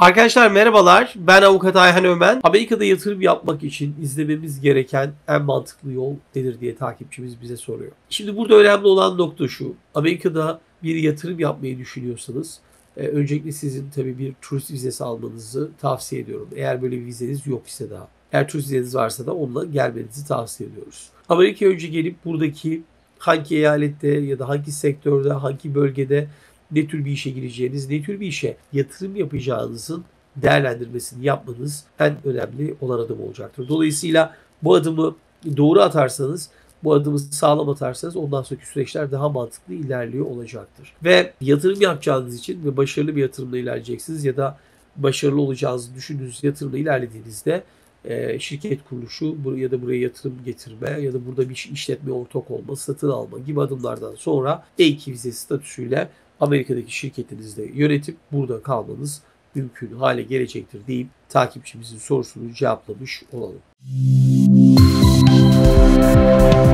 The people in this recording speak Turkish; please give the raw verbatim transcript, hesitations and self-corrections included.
Arkadaşlar merhabalar, ben Avukat Ayhan Ömen. Amerika'da yatırım yapmak için izlememiz gereken en mantıklı yol nedir diye takipçimiz bize soruyor. Şimdi burada önemli olan nokta şu: Amerika'da bir yatırım yapmayı düşünüyorsanız e, öncelikle sizin tabii bir turist vizesi almanızı tavsiye ediyorum. Eğer böyle bir vizeniz yok ise daha. Eğer turist vizeniz varsa da onunla gelmenizi tavsiye ediyoruz. Amerika'ya önce gelip buradaki hangi eyalette ya da hangi sektörde, hangi bölgede ne tür bir işe gireceğiniz, ne tür bir işe yatırım yapacağınızın değerlendirmesini yapmanız en önemli olan adım olacaktır. Dolayısıyla bu adımı doğru atarsanız, bu adımı sağlam atarsanız ondan sonraki süreçler daha mantıklı ilerliyor olacaktır. Ve yatırım yapacağınız için ve başarılı bir yatırımla ilerleyeceksiniz ya da başarılı olacağınızı düşündüğünüz yatırımla ilerlediğinizde e, şirket kuruluşu ya da buraya yatırım getirme ya da burada bir işletme ortak olma, satın alma gibi adımlardan sonra E iki vizesi statüsüyle Amerika'daki şirketinizde yönetip burada kalmanız mümkün hale gelecektir deyip takipçimizin sorusunu cevaplamış olalım.